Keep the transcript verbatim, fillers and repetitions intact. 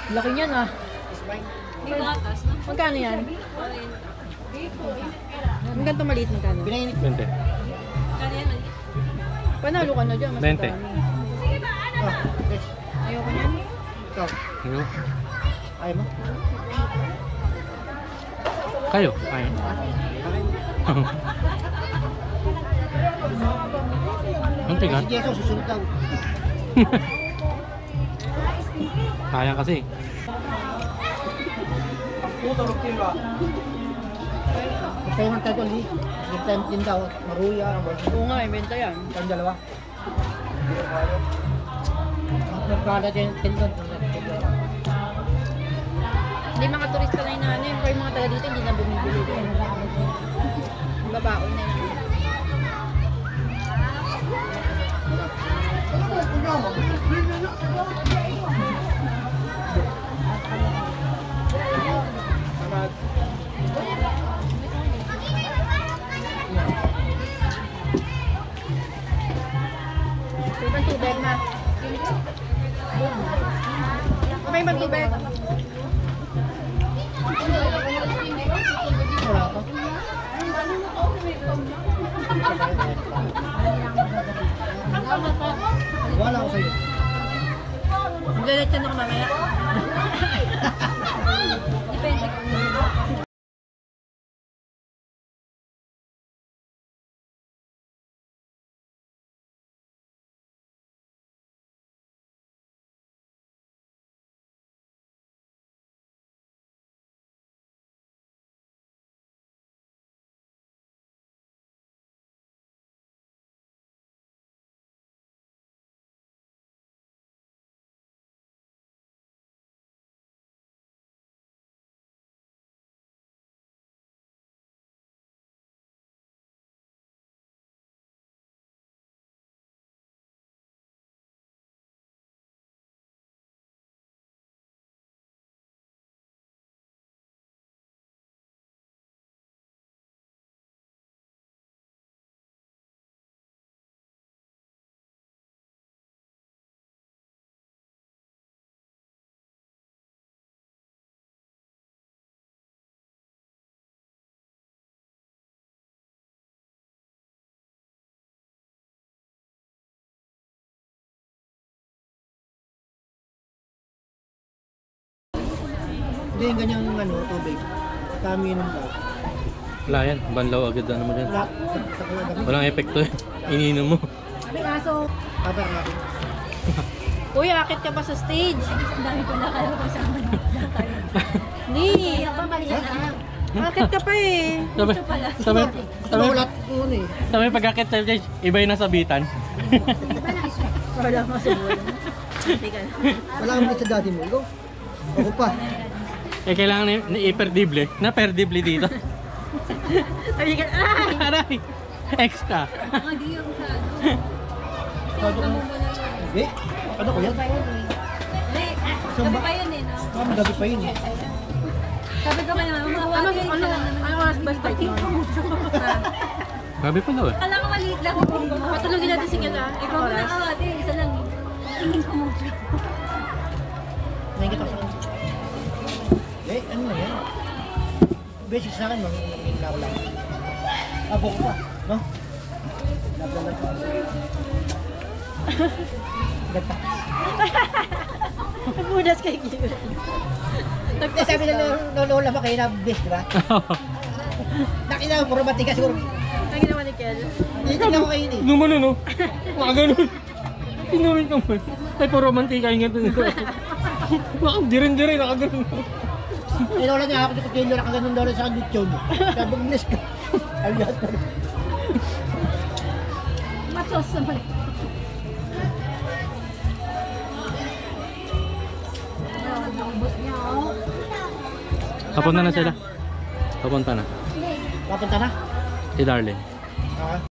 Laki niyan ah. Hindi ko atas, no? Magkano yan? Ang ganito maliit magkano? Pinainit. twenty. Kaya yan, maliit. Panalo ka na dyan. Mas twenty. marami. Ah, yes. Ayoko niyan. Ikaw. Ano? Ayaw mo? Kayo? Ayun. Ang tigas. Si Jeso, susunod daw. Sayang kasi. Papayangan tayo ulit. Yung time din daw. Maruya. Oo nga, ibenta yan. Ang dalawa. Nagkala din. Tindon. Hindi mga turista na inaano yun. Pero yung mga taga dito hindi na bumibili din. Babaon na yun. Tubig, tubig na. Okay, mag-tubig. Wala pa. Wala ako sa'yo. Maglalat yan ako mamaya. Depende kung Hindi yung ganyang ano, tubig. Kami yun daw. Wala yan. Banlaw agad ano mo dyan. Wala. Sa kaya gabi. Walang epekto eh. Ininom mo. Sabi kaso, Cover natin. uy, akit ka pa sa stage. ang dami ko na kaya ko sa mga Hindi. Akit ka pa eh. Sabi, sabi, sabi, Wala ko eh. sabi pagkakit sa stage, iba yung nasabitan. Wala masubulan. Hindi ka na. Wala kang sa daddy mo. Ikaw. Ako pa. Eh kailangan na na iperdible. Na perdible dito. Sabi ka, ay! Aray! Extra. Hindi yung masyado. Sabi ko. Hindi. Ano ko yan? Hindi, gabi pa yun eh, no? Ma'am, gabi pa yun eh. Sabi ko kaya, mga Ano, wagi ano, ano oras ba start nun? Sabi pa daw eh. Alam ko maliit lang. Patulogin natin si Kita. Ikaw na, ah, ate, isa lang. Tingin ko mo. Ngayon kita sa eh, ano na yan? Basic sa akin, mga labo lang. Abo ko pa, no? Labo lang. Gata. Nagmudas kay Kita. Eh, sabi na lola ba kayo na best, di ba? Nakita mo, puro matigas siguro. Ang ginawa ni Kel. Tingnan ko kayo yun eh. Lumano no? Mga ganun. Tinuloy ka mo eh. Ay, puro mantika yung ganito nito. Dirin-dirin, nakaganon. Eh, lola niya ako dito kayo na kaganon lola sa YouTube. Sabi ko, bless ka. Ayun. Machos naman. Papunta na sila. Papunta na. Papunta na? Si Darlene. Ah.